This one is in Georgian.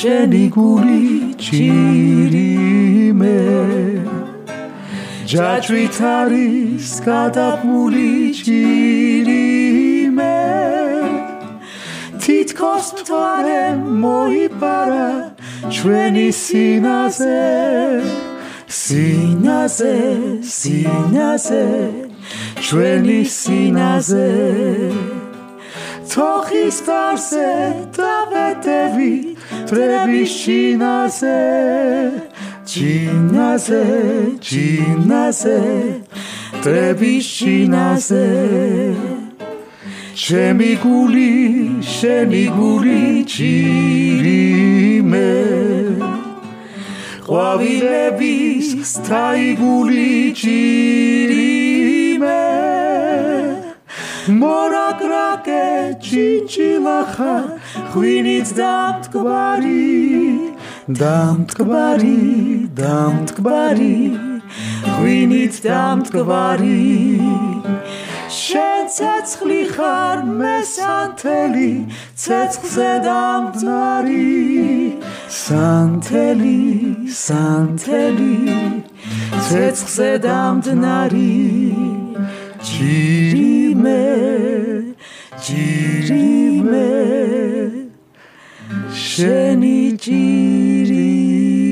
შენი გული ჭირიმე ჯაჭვით არის გადაბმული ჭირიმე თითქოს მთვარე მოიპარა ჩვენი სინაზე სინაზე სინაზე ჩვენი სინაზე თოხის დარზე დავედევი დრების ჩინაზე ჩინაზე ჩინაზე დრების ჩინაზე ჩემი გული შენი გული ჭირიმე ყვავილების სტაიგული ჭირიმე მორაგრაკე ჭინჭილახა ღვინით დამტკბარი დამტკბარი დამტკბარი ღვინით დამტკბარი შენ ცეცხლი ხარ მესანთელი ცეცხლზე დამძარი სანთელი სანთელი ცეცხლზე დამძნარი ჭირიმე ჭირიმე შენი ჭირიმე